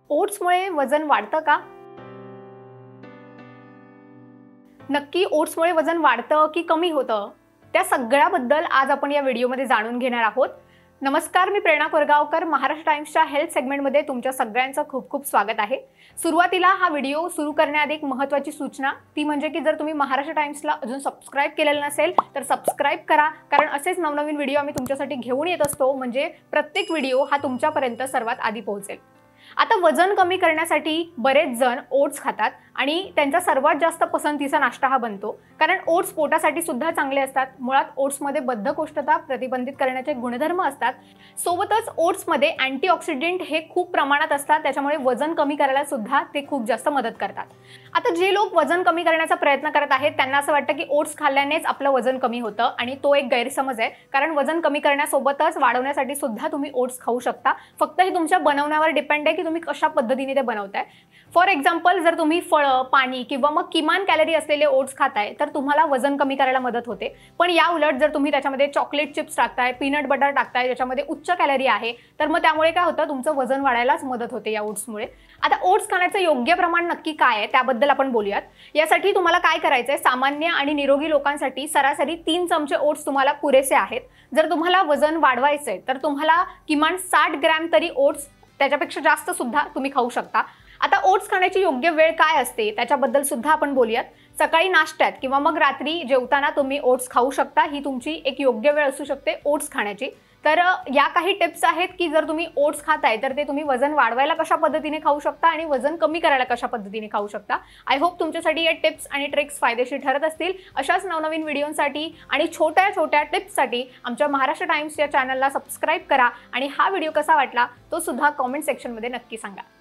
ओट्समुळे वजन वाढतं का? नक्की ओट्समुळे वजन वाढतं की कमी होतं? त्या सगळ्याबद्दल आज आपण या व्हिडिओमध्ये जाणून घेणार आहोत. नमस्कार, मी प्रेरणा कोरगावकर. महाराष्ट्र टाइम्सच्या हेल्थ सेगमेंटमध्ये तुमच्या सगळ्यांचं खूप खूप स्वागत आहे. सुरुवातीला हा व्हिडिओ सुरू करण्याआधी एक महत्त्वाची सूचना, ती म्हणजे की जर तुम्ही महाराष्ट्र टाइम्सला अजून सबस्क्राइब केलेलं नसेल तर सबस्क्राइब करा, कारण असेच नवनवीन व्हिडिओ आम्ही तुमच्यासाठी घेऊन येत असतो. म्हणजे प्रत्येक व्हिडिओ हा तुमच्यापर्यंत सर्वात आधी पोहोचेल. आता वजन कमी करण्यासाठी बरेच जण ओट्स खातात आणि त्यांचा सर्वात जास्त पसंतीचा नाश्ता हा बनतो, कारण ओट्स पोटासाठी सुद्धा चांगले असतात. मुळात ओट्समध्ये बद्धकोष्ठता प्रतिबंधित करण्याचे गुणधर्म असतात. सोबतच ओट्समध्ये अँटीऑक्सिडंट हे खूप प्रमाणात असतात, त्याच्यामुळे वजन कमी करायला सुद्धा ते खूप जास्त मदत करतात. आता जे लोक वजन कमी करण्याचा प्रयत्न करत आहेत त्यांना असं वाटतं की ओट्स खाल्ल्यानेच आपलं वजन कमी होतं, आणि तो एक गैरसमज आहे. कारण वजन कमी करण्यासोबतच वाढवण्यासाठी सुद्धा तुम्ही ओट्स खाऊ शकता. फक्त हे तुमच्या बनवण्यावर डिपेंड आहे की तुम्ही कशा पद्धतीने ते बनवताय. फॉर एक्झाम्पल, जर तुम्ही फळं, पाणी किंवा मग किमान कॅलरी असलेले ओट्स खाताय तर तुम्हाला वजन कमी करायला मदत होते. पण या उलट जर तुम्ही त्याच्यामध्ये चॉकलेट चिप्स टाकताय, पीनट बटर टाकताय, ज्याच्यामध्ये उच्च कॅलरी आहे, तर मग त्यामुळे काय होतं, तुमचं वजन वाढायलाच मदत होते या ओट्समुळे. आता ओट्स खाण्याचं योग्य प्रमाण नक्की काय आहे त्याबद्दल आपण बोलूयात. यासाठी तुम्हाला काय करायचंय, सामान्य आणि निरोगी लोकांसाठी सरासरी 3 चमचे ओट्स तुम्हाला पुरेसे आहेत. जर तुम्हाला वजन वाढवायचंय तर तुम्हाला किमान 60 ग्रॅम तरी ओट्स, त्याच्यापेक्षा जास्त सुद्धा तुम्ही खाऊ शकता. आता ओट्स खाण्याची योग्य वेळ काय असते त्याच्याबद्दल सुद्धा आपण बोलूयात. सकाळी नाश्त्यात किंवा मग रात्री जेवताना तुम्ही ओट्स खाऊ शकता. ही तुमची एक योग्य वेळ असू शकते ओट्स खाण्याची. तर या काही टिप्स आहेत की जर तुम्ही ओट्स खाताय तर ते तुम्ही वजन वाढवायला कशा पद्धतीने खाऊ शकता आणि वजन कमी करायला कशा पद्धतीने खाऊ शकता. आय होप तुमच्यासाठी या टिप्स आणि ट्रिक्स फायदेशीर ठरत असतील. अशाच नवनवीन व्हिडिओंसाठी आणि छोट्या छोट्या टिप्ससाठी आमच्या महाराष्ट्र टाइम्स या चॅनलला सबस्क्राइब करा, आणि हा व्हिडिओ कसा वाटला तो सुद्धा कॉमेंट सेक्शनमध्ये नक्की सांगा.